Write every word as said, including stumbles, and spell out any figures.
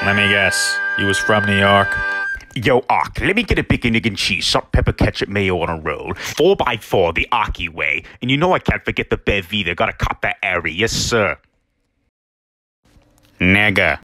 Let me guess. You was from New York? Yo, Ock, let me get a bacon, egg, and cheese, salt, pepper, ketchup, mayo on a roll. Four by four, the Ocky way. And you know I can't forget the bev either. Gotta cop that airy. Yes, sir. Nigga.